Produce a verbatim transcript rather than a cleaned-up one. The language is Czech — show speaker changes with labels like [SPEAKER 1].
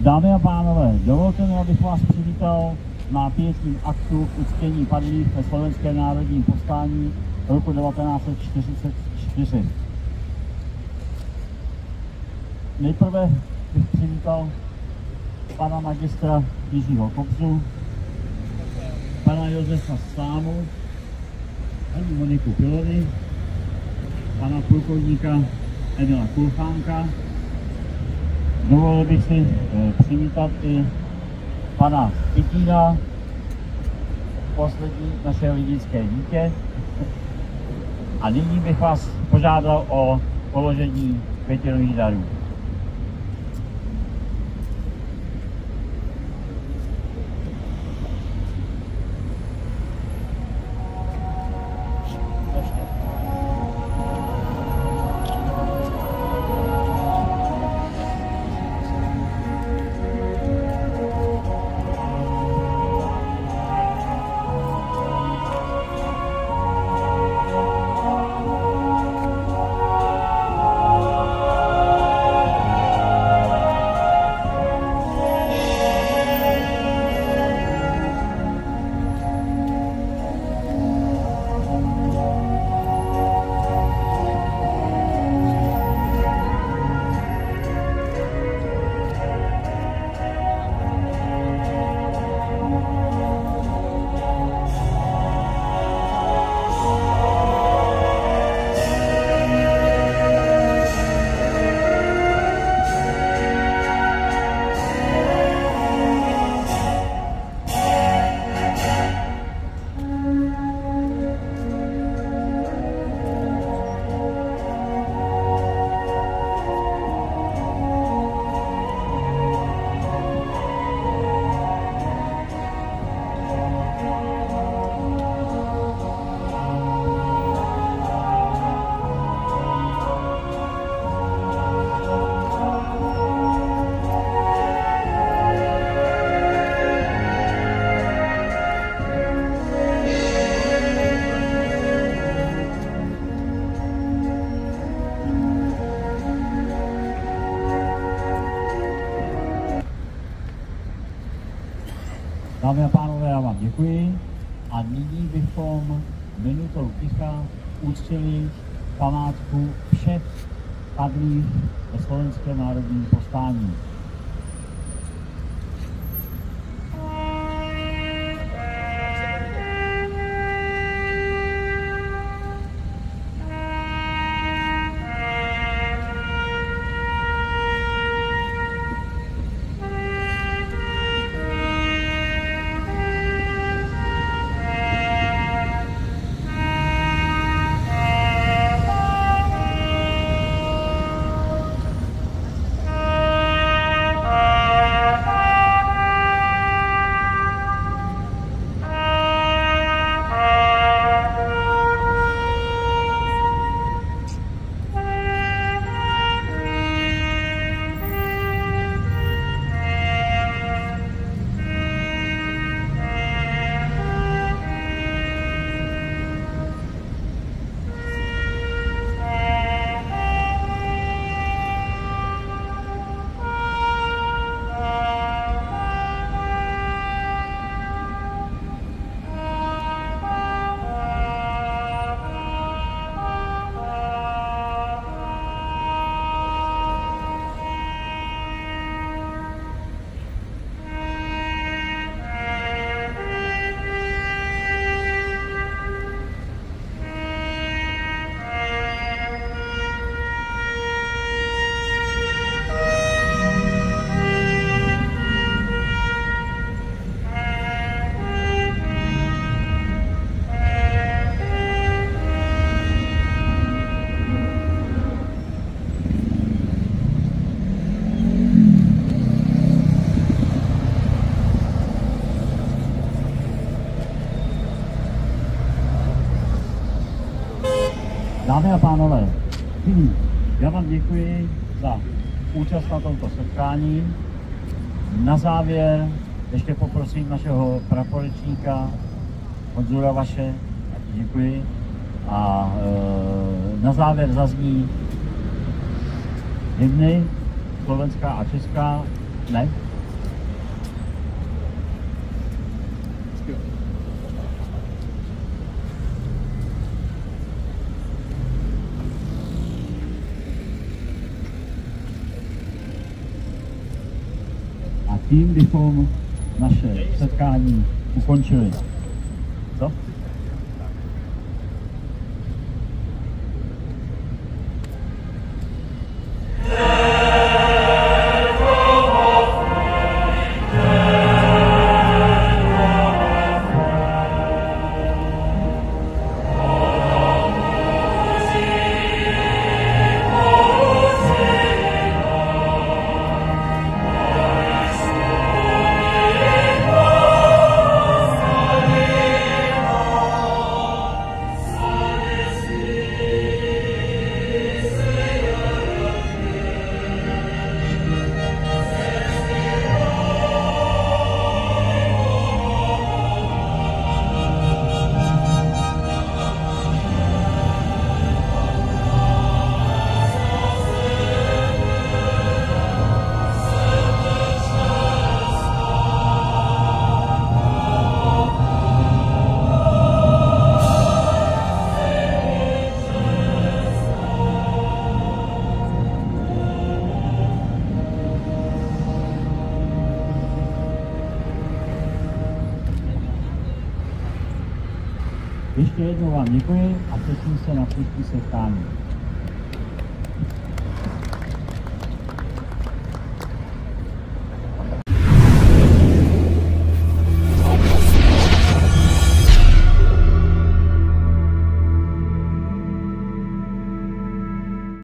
[SPEAKER 1] Dámy a pánové, dovolte mi, abych vás přivítal na pietním aktu k uctění padlých ve Slovenském národním povstání roku devatenáct set čtyřicet čtyři. Nejprve bych přivítal pana magistra Jiřího Kobzu, pana Josefa Stámu, paní Moniku Pilony, pana plukovníka Emila Kulchánka. Dovolil bych si e, přivítat i pana Kytína, poslední naše lidické dítě. A nyní bych vás požádal o položení květinových darů. Dámy a pánové, já vám děkuji a nyní bychom minutou ticha uctili památku všech padlých ve Slovenském národním povstání. Dámy a pánové, já vám děkuji za účast na tomto setkání. Na závěr ještě poprosím našeho praporečníka Honzura Vaše, děkuji. A e, na závěr zazní hymny, slovenská a česká, ne, tím bychom naše setkání ukončili. Co? Ještě jednou vám děkuji a těším se na příští setkání.